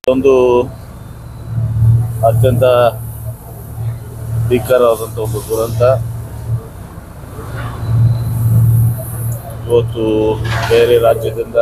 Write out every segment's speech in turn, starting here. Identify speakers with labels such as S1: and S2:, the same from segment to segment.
S1: ಒಂದು ಅತ್ಯಂತ ಭೀಕರವಾದಂಥ ಒಂದು ದುರಂತ. ಇವತ್ತು ಬೇರೆ ರಾಜ್ಯದಿಂದ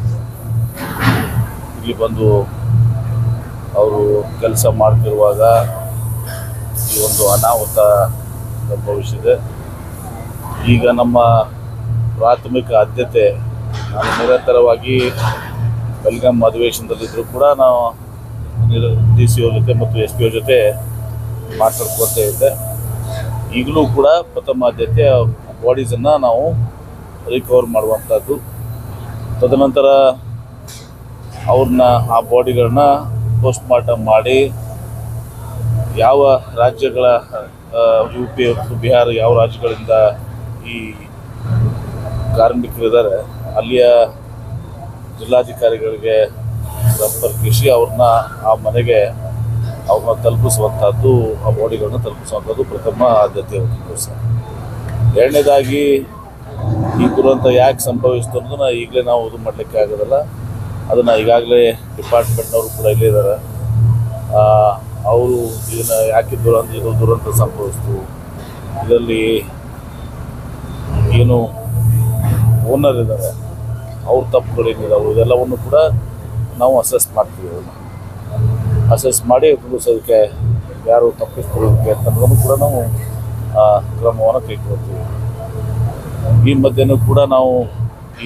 S1: ಇಲ್ಲಿ ಬಂದು ಅವರು ಕೆಲಸ ಮಾಡ್ತಿರುವಾಗ ಈ ಒಂದು ಅನಾಹುತ ಸಂಭವಿಸಿದೆ. ಈಗ ನಮ್ಮ ಪ್ರಾಥಮಿಕ ಆದ್ಯತೆ, ನಾನು ನಿರಂತರವಾಗಿ ಬೆಳಗಾಂ ಅಧಿವೇಶನದಲ್ಲಿದ್ದರೂ ಕೂಡ ನಾವು DC ಅವ್ರ ಜೊತೆ ಮತ್ತು SP ಅವ್ರ ಜೊತೆ ಮಾತಾಡ್ಕೊಳ್ತಾ ಇದ್ದೆ. ಈಗಲೂ ಕೂಡ ಪ್ರಥಮ ಆದ್ಯತೆ ಬಾಡೀಸನ್ನು ನಾವು ರಿಕವರ್ ಮಾಡುವಂಥದ್ದು. ತದನಂತರ ಅವ್ರನ್ನ ಆ ಬಾಡಿಗಳನ್ನ ಪೋಸ್ಟ್ ಮಾರ್ಟಮ್ ಮಾಡಿ ಯಾವ ರಾಜ್ಯಗಳ UP ಮತ್ತು ಬಿಹಾರ ಯಾವ ರಾಜ್ಯಗಳಿಂದ ಈ ಕಾರ್ಮಿಕರಿದ್ದಾರೆ ಅಲ್ಲಿಯ ಜಿಲ್ಲಾಧಿಕಾರಿಗಳಿಗೆ ಸಂಪರ್ಕಿಸಿ ಅವ್ರನ್ನ ಆ ಮನೆಗೆ ಅವ್ರನ್ನ ತಲುಪಿಸುವಂಥದ್ದು, ಆ ಬಾಡಿಗಳನ್ನ ತಲುಪಿಸುವಂಥದ್ದು ಪ್ರಥಮ ಆದ್ಯತೆ ಕೆಲಸ. ಎರಡನೇದಾಗಿ ಈ ದುರಂತ ಯಾಕೆ ಸಂಭವಿಸ್ತು ಅನ್ನೋದನ್ನ ಈಗಲೇ ನಾವು ಇದು ಮಾಡಲಿಕ್ಕೆ ಆಗೋದಿಲ್ಲ. ಅದನ್ನು ಈಗಾಗಲೇ ಡಿಪಾರ್ಟ್ಮೆಂಟ್ನವರು ಕೂಡ ಇಲ್ಲೇ ಇದ್ದಾರೆ. ಅವರು ಇದನ್ನು ಯಾಕೆ ಇದು ದುರಂತ ಸಂಭವಿಸ್ತು, ಇದರಲ್ಲಿ ಏನು ಓನರ್ ಇದ್ದಾರೆ ಅವ್ರ ತಪ್ಪುಗಳೇನಿದಾವೆ ಇದೆಲ್ಲವನ್ನು ಕೂಡ ನಾವು ಅಸೆಸ್ ಮಾಡ್ತೀವಿ. ಅಸೆಸ್ ಮಾಡಿ ಅದಕ್ಕೆ ಯಾರು ತಪ್ಪಿಸ್ಕೊಳ್ಳೋದಕ್ಕೆ ಅಂತಂದ್ರೂ ಕೂಡ ನಾವು ಕ್ರಮವನ್ನು ಕೈಗೊಳ್ತೀವಿ. ಈ ಮಧ್ಯೆನೂ ಕೂಡ ನಾವು ಈ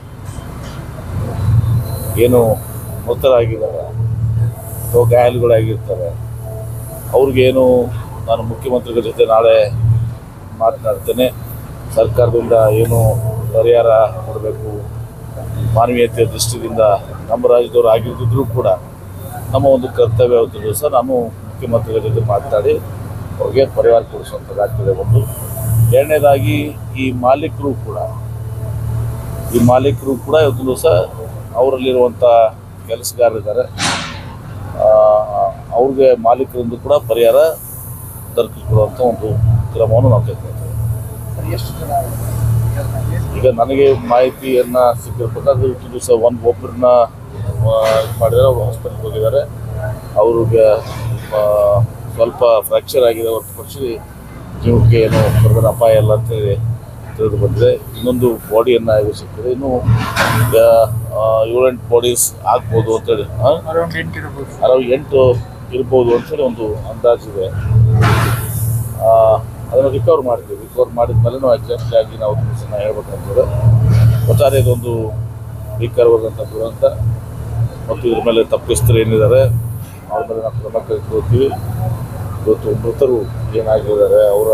S1: ಏನು ಮೃತರಾಗಿದ್ದಾರೆ ಅಥವಾ ಗಾಯಾಳುಗಳಾಗಿರ್ತಾರೆ ಅವ್ರಿಗೇನು ನಾನು ಮುಖ್ಯಮಂತ್ರಿಗಳ ಜೊತೆ ನಾಳೆ ಮಾತನಾಡ್ತೇನೆ. ಸರ್ಕಾರದಿಂದ ಏನು ಪರಿಹಾರ ಕೊಡಬೇಕು, ಮಾನವೀಯತೆಯ ದೃಷ್ಟಿಯಿಂದ ನಮ್ಮ ರಾಜ್ಯದವರು ಆಗಿದ್ದರೂ ಕೂಡ ನಮ್ಮ ಒಂದು ಕರ್ತವ್ಯ ಅವತ್ತು ಸಹ ನಾನು ಮುಖ್ಯಮಂತ್ರಿಗಳ ಜೊತೆ ಮಾತನಾಡಿ ಅವ್ರಿಗೆ ಪರಿಹಾರ ಕೊಡಿಸುವಂಥದ್ದಾಗ್ತದೆ ಒಂದು. ಎರಡನೇದಾಗಿ ಈ ಮಾಲೀಕರು ಕೂಡ ಇವತ್ತು ದಿವಸ ಅವರಲ್ಲಿರುವಂಥ ಕೆಲಸಗಾರರಿದ್ದಾರೆ, ಅವ್ರಿಗೆ ಮಾಲೀಕರಿಂದ ಕೂಡ ಪರಿಹಾರ ದೊರಕಿಸಿಕೊಡುವಂಥ ಒಂದು ಕ್ರಮವನ್ನು ನಾವು ಕೈಗೊಳ್ತೇವೆ. ಈಗ ನನಗೆ ಮಾಹಿತಿಯನ್ನು ಸಿಕ್ಕಿರ್ಬೇಕಾದ್ರೆ ಇವತ್ತು ದಿವಸ ಒಬ್ಬರನ್ನ ಮಾಡಿದರೆ ಅವರು ಹಾಸ್ಪಿಟಲ್ಗೆ ಹೋಗಿದ್ದಾರೆ. ಅವ್ರಿಗೆ ಸ್ವಲ್ಪ ಫ್ರ್ಯಾಕ್ಚರ್ ಆಗಿದೆ ಹೊರತುಪಡಿಸಿ ಜೀವಕ್ಕೆ ಏನು ಬರೋದ್ರ ಅಪಾಯ ಇಲ್ಲ ಅಂತೇಳಿ ತಿಳಿದು ಬಂದಿದೆ. ಇನ್ನೊಂದು ಬಾಡಿಯನ್ನು ಈಗ ಸಿಕ್ಕಿದೆ. ಇನ್ನು 7-8 ಬಾಡೀಸ್ ಆಗ್ಬೋದು ಅಂತೇಳಿ, ಅರೌಂಡ್ 8 ಇರ್ಬೋದು ಅಂತೇಳಿ ಒಂದು ಅಂದಾಜಿದೆ. ಅದನ್ನು ರಿಕವರ್ ಮಾಡ್ತೀವಿ. ರಿಕವರ್ ಮಾಡಿದ ಮೇಲೆ ನಾವು ಎಕ್ಸಾಕ್ಟ್ಲಿ ಆಗಿ ನಾವು ದಿವಸನ ಹೇಳ್ಬೇಕಂತಂದರೆ ಒಟ್ಟಾರೆ ಇದೊಂದು ಭೀಕರವಾದಂಥ ದುರಂತ ಮತ್ತು ಇದ್ರ ಮೇಲೆ ತಪ್ಪಿಸ್ತರು ಏನಿದ್ದಾರೆ ಅವ್ರ ಮೇಲೆ ನಾವು ಕ್ರಮ ಕೈಗೊಳ್ತೀವಿ. ಇವತ್ತು ಮೃತರು ಏನಾಗಿದ್ದಾರೆ ಅವರ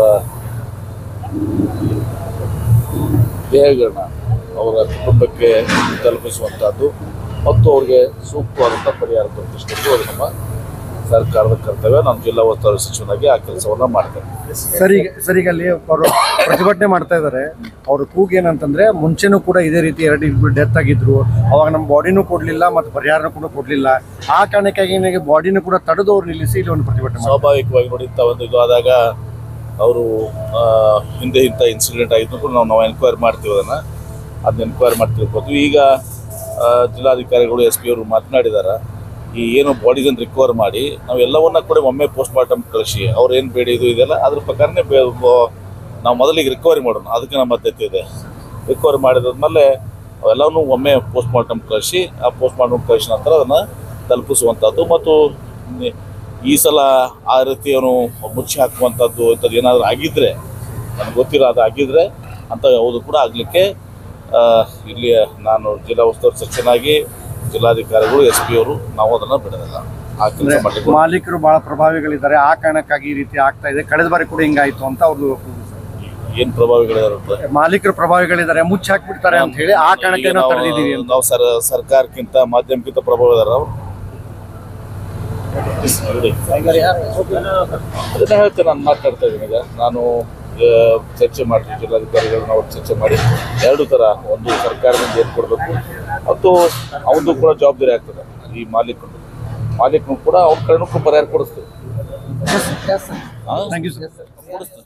S1: ದೇಹಗಳನ್ನ ಅವರ ಕುಟುಂಬಕ್ಕೆ ತಲುಪಿಸುವಂಥದ್ದು ಮತ್ತು ಅವ್ರಿಗೆ ಸೂಕ್ತವಾದಂಥ ಪರಿಹಾರ ದೊರಕಿಸಬೇಕು. ಅದು ನಮ್ಮ ಸರ್ಕಾರದ ಕರ್ತವ್ಯ. ನಾನು ಜಿಲ್ಲಾ ಉಸ್ತುವಾರಿ ಸಚಿವನಾಗಿ ಆ ಕೆಲಸವನ್ನು ಮಾಡ್ತೇನೆ.
S2: ಸರಿಗೆ ಅಲ್ಲಿ ಅವರು ಪ್ರತಿಭಟನೆ ಮಾಡ್ತಾ ಇದ್ದಾರೆ. ಅವ್ರ ಕೂಗು ಏನಂತಂದ್ರೆ ಮುಂಚೆನೂ ಕೂಡ ಇದೇ ರೀತಿ 2 ಡೆತ್ ಆಗಿದ್ರು, ಅವಾಗ ನಮ್ಮ ಬಾಡಿನೂ ಕೊಡಲಿಲ್ಲ ಮತ್ತು ಪರಿಹಾರನೂ ಕೂಡ ಕೊಡಲಿಲ್ಲ. ಆ ಕಾರಣಕ್ಕಾಗಿ ಬಾಡಿನೂ ಕೂಡ ತಡೆದು ಅವ್ರು ನಿಲ್ಲಿಸಿ ಇಲ್ಲಿ ಒಂದು ಪ್ರತಿಭಟನೆ.
S1: ಸ್ವಾಭಾವಿಕವಾಗಿ ನೋಡಿ, ಇಂಥ ಒಂದು ಇದು ಆದಾಗ ಅವರು ಹಿಂದೆ ಇಂಥ ಇನ್ಸಿಡೆಂಟ್ ಆಗಿದ್ದು ಕೂಡ ನಾವು ಎನ್ಕ್ವೈರಿ ಮಾಡ್ತೀವಿ. ಅದನ್ನ ಎನ್ಕ್ವೈರಿ ಮಾಡ್ತಿರ್ಬೋದು. ಈಗ ಜಿಲ್ಲಾಧಿಕಾರಿಗಳು SP ಅವರು ಮಾತನಾಡಿದ್ದಾರೆ. ಈ ಏನು ಬಾಡೀಸನ್ನು ರಿಕವರ್ ಮಾಡಿ ನಾವು ಎಲ್ಲವನ್ನ ಕೂಡ ಒಮ್ಮೆ ಪೋಸ್ಟ್ ಮಾರ್ಟಮ್ ಕಳಿಸಿ ಅವ್ರು ಏನು ಬೇಡ ಇದೆಲ್ಲ ಅದ್ರ ಪ್ರಕಾರನೇ ನಾವು ಮೊದಲಿಗೆ ರಿಕವರಿ ಮಾಡೋಣ. ಅದಕ್ಕೆ ನಮ್ಮ ಆದ್ಯತೆ ಇದೆ. ರಿಕವರಿ ಮಾಡಿದಾದ್ಮೇಲೆ ಅವೆಲ್ಲವನ್ನೂ ಒಮ್ಮೆ ಪೋಸ್ಟ್ ಮಾರ್ಟಮ್ ಕಳಿಸಿ ಆ ಪೋಸ್ಟ್ ಮಾರ್ಟಮ್ ಕಳಿಸಿದ ನಂತರ ಅದನ್ನು ತಲುಪಿಸುವಂಥದ್ದು ಮತ್ತು ಈ ಸಲ ಆ ರೀತಿ ಅವನು ಮುಚ್ಚಿ ಹಾಕುವಂಥದ್ದು ಇಂಥದ್ದು ಏನಾದರೂ ಆಗಿದ್ದರೆ, ನನಗೆ ಗೊತ್ತಿರೋ ಅದು ಆಗಿದ್ದರೆ ಅಂತ ಯಾವುದು ಕೂಡ ಆಗಲಿಕ್ಕೆ ಇಲ್ಲಿ ನಾನು ಜಿಲ್ಲಾ ಉಸ್ತುವಾರಿ ಸಚಿವನಾಗಿ ಜಿಲ್ಲಾಧಿಕಾರಿಗಳು SP ಅವರು ನಾವು ಅದನ್ನು ಬಿಡೋದಿಲ್ಲ. ಆ ಕೆಲಸ ಮಾಡಲಿಕ್ಕೆ
S2: ಮಾಲೀಕರು ಬಹಳ ಪ್ರಭಾವಿಗಳಿದ್ದಾರೆ. ಆ ಕಾರಣಕ್ಕಾಗಿ ಈ ರೀತಿ ಆಗ್ತಾ ಇದೆ. ಕಳೆದ ಬಾರಿ ಕೂಡ ಹಿಂಗಾಯ್ತು ಅಂತ ಅವ್ರದ್ದು
S1: ಏನು ಪ್ರಭಾವಿಗಳಿದ್ದಾರೆ,
S2: ಮಾಲೀಕರು ಪ್ರಭಾವಿಗಳಿದ್ದಾರೆ, ಮುಚ್ಚಿ ಹಾಕ್ಬಿಡ್ತಾರೆ ಅಂತ ಹೇಳಿ ಆ ಕಾರಣಕ್ಕೆ ನಾವು ತಡೆದಿದ್ದೀವಿ.
S1: ನಾವು ಸರ್ಕಾರಕ್ಕಿಂತ ಮಾಧ್ಯಮಕ್ಕಿಂತ ಪ್ರಭಾವ ಇದ್ದಾರೆ ಅವರು. ಅದನ್ನ ಹೇಳ್ತೇನೆ, ನಾನು ಮಾತಾಡ್ತಾ ಇದ್ದೀನಿ. ಈಗ ನಾನು ಚರ್ಚೆ ಮಾಡ್ತೀವಿ ಜಿಲ್ಲಾಧಿಕಾರಿಗಳನ್ನ, ಅವ್ರು ಚರ್ಚೆ ಮಾಡಿ 2 ಥರ, ಒಂದು ಸರ್ಕಾರದಿಂದ ಏನು ಕೊಡಬೇಕು ಮತ್ತು ಅವನದು ಕೂಡ ಜವಾಬ್ದಾರಿ ಆಗ್ತದೆ. ಈ ಮಾಲೀಕನು ಕೂಡ ಅವ್ರ ಕಡೆನೂ ಪರಿಹಾರ ಕೊಡಿಸ್ತೀವಿ.
S2: Thank you sir.